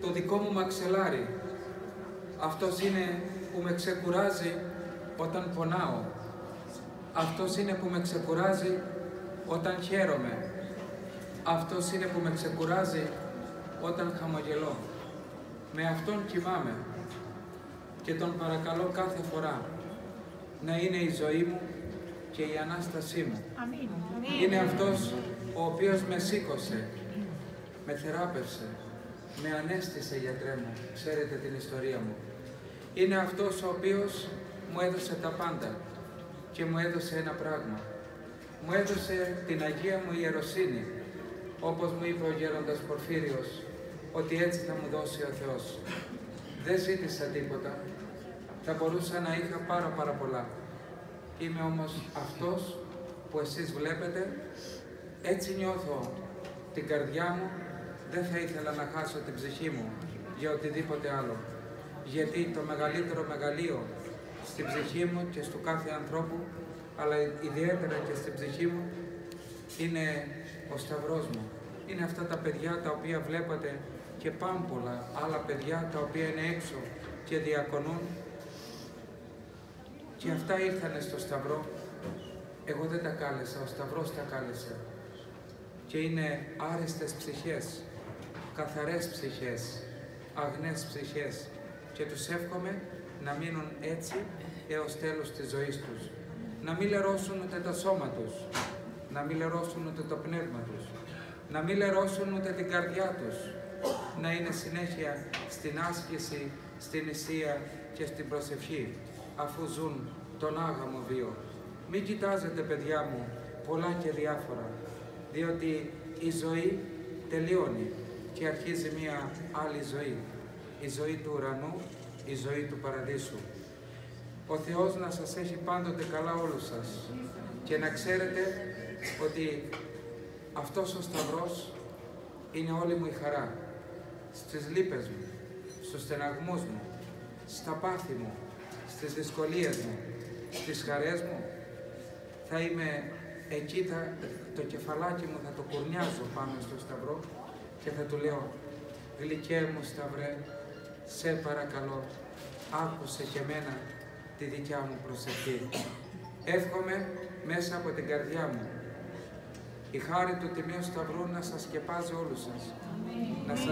το δικό μου μαξελάρι. Αυτός είναι που με ξεκουράζει όταν πονάω. Αυτός είναι που με ξεκουράζει όταν χαίρομαι. Αυτός είναι που με ξεκουράζει όταν χαμογελώ. Με Αυτόν κοιμάμαι και Τον παρακαλώ κάθε φορά να είναι η ζωή μου και η Ανάστασή μου. Αμήν. Είναι Αυτός ο οποίος με σήκωσε, με θεράπευσε, με ανέστησε, γιατρέ μου, ξέρετε την ιστορία μου. Είναι Αυτός ο οποίος μου έδωσε τα πάντα και μου έδωσε ένα πράγμα. Μου έδωσε την Αγία μου ιεροσύνη, όπως μου είπε ο γέροντας Πορφύριος, ότι έτσι θα μου δώσει ο Θεός. Δεν ζήτησα τίποτα, θα μπορούσα να είχα πάρα πολλά. Είμαι όμως αυτός που εσείς βλέπετε, έτσι νιώθω την καρδιά μου, δεν θα ήθελα να χάσω την ψυχή μου για οτιδήποτε άλλο. Γιατί το μεγαλύτερο μεγαλείο στην ψυχή μου και στο κάθε ανθρώπου, αλλά ιδιαίτερα και στην ψυχή μου, είναι ο Σταυρός μου. Είναι αυτά τα παιδιά τα οποία βλέπετε και πάμπολα άλλα παιδιά τα οποία είναι έξω και διακονούν. Και αυτά ήρθανε στο Σταυρό. Εγώ δεν τα κάλεσα, ο Σταυρός τα κάλεσε. Και είναι άρεστες ψυχές, καθαρές ψυχές, αγνές ψυχές. Και τους εύχομαι να μείνουν έτσι έως τέλος της ζωής τους. Να μην λερώσουν ούτε το σώμα τους, να μην λερώσουν ούτε το πνεύμα τους, να μην λερώσουν ούτε την καρδιά τους, να είναι συνέχεια στην άσκηση, στην νησία και στην προσευχή, αφού ζουν τον άγαμο βίο. Μην κοιτάζετε, παιδιά μου, πολλά και διάφορα, διότι η ζωή τελειώνει και αρχίζει μία άλλη ζωή. Η ζωή του ουρανού, η ζωή του παραδείσου. Ο Θεός να σας έχει πάντοτε καλά όλους σας και να ξέρετε ότι αυτός ο Σταυρός είναι όλη μου η χαρά. Στις λύπες μου, στους στεναγμούς μου, στα πάθη μου, στις δυσκολίες μου, στις χαρές μου, θα είμαι εκεί, το κεφαλάκι μου θα το κουρνιάζω πάνω στο Σταυρό και θα του λέω: γλυκέ μου Σταυρέ, σε παρακαλώ, άκουσε και μένα τη δικιά μου προσευχή. Εύχομαι μέσα από την καρδιά μου η χάρη του Τιμίου Σταυρού να σας σκεπάζει όλους σας.